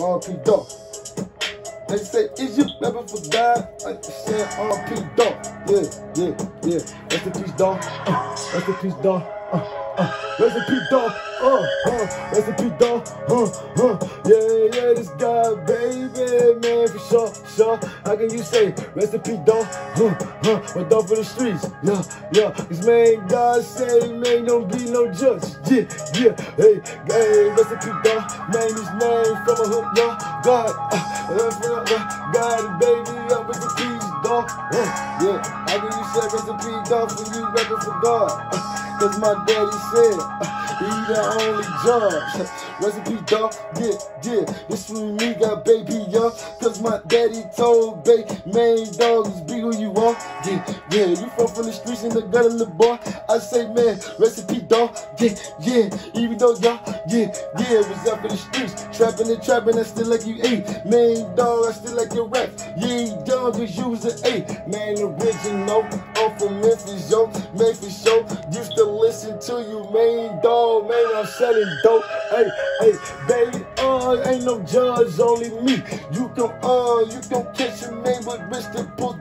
R.P. Dolph. They say, is you rapping for God? I said R.P. Dolph. Yeah. Rest in peace, Dolph. Rest in peace, Dolph. Rest in peace, Dolph. Rest in peace, Dolph. Yeah, this guy, baby, man, for sure. How can you say rest in peace, Dolph? But Dolph for the streets, yeah. Cause man, God say, man, don't be no judge. Yeah. Hey, rest in peace, Dolph. Man, this name from a hood, yeah. God, baby, rest in peace, Dolph. Yeah, how can you say rest in peace, Dolph, when you rapping for God? Cause my daddy said, he the only judge. Rest in peace, Dolph. Yeah. This with me got baby, yeah. Cause my daddy told baby, man, dog, just be who you are. Yeah. You from the streets in the gutter, little boy. I say, man, rest in peace, Dolph. Yeah. Even though y'all, yeah, was up in the streets. Trapping, I still like you ate. Man, dog, I still like your rap. You ain't young cause you was an 8. Man, original. I'm from Memphis, yo. Memphis show. Used to listen to you, man, dog. Man, I'm selling dope. Hey, baby, ain't no judge, only me. You can catch a man with wrist and pull.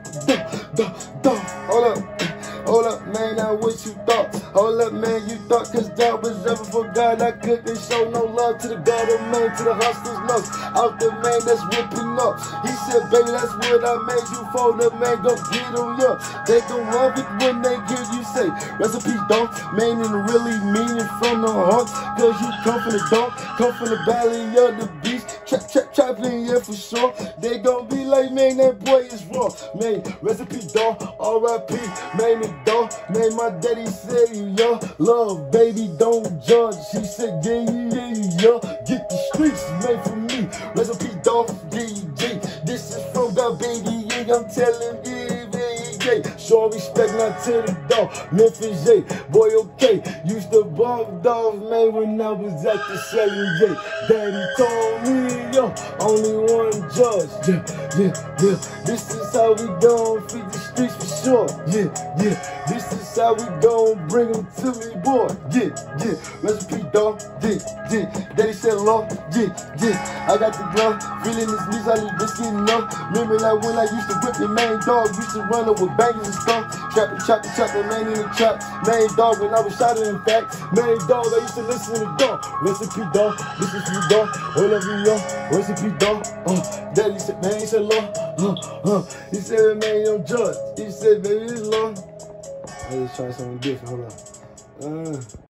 Hold up, man, now what you thought? Hold up, man, you thought cause that was ever for God. I couldn't show no love to the government, to the hustlers, love. Out the man that's whipping up. He said, baby, that's what I made you for. The man, go get them, yeah. They gon' love it when they hear you say, rest in peace, Dolph. Man, and really mean it from the heart. Cause you come from the dark, come from the valley of the beast. Trapping, yeah, for sure. They gon' be like, man, that boy is raw. Man, rest in peace, Dolph. R.I.P. Man, the Dolph. Man, my daddy said, yo, love, baby, don't judge. He said, yeah. Get the streets made for me. Rest in peace, Dolph. Yeah. This is from God, baby. Yeah, I'm telling you. Show respect not to the dog. Memphis, boy, okay. Used to bump dogs, man, when I was at the 7J. Daddy told me, yo, only one judge. Yeah. This is how we gon' feed the streets for sure. Yeah. This is how we gon' bring them to me, boy. Yeah. Rest in peace, dog. Yeah. Daddy said, Lord, yeah. I got the glove, feeling this knees, I need this getting up. Remember like when I used to whip the main dog, used to run up with bangers and stuff. Trapping, man in the trap. Main dog when I was shot in fact. Main dog, I used to listen to the dog. Rest in peace, dog. This is you, dog. All of you, yo. Rest in peace, dog. Daddy said, man, he said, Lord. He said, man, don't judge. He said, baby, this is Lord. I just try something different. Hold on.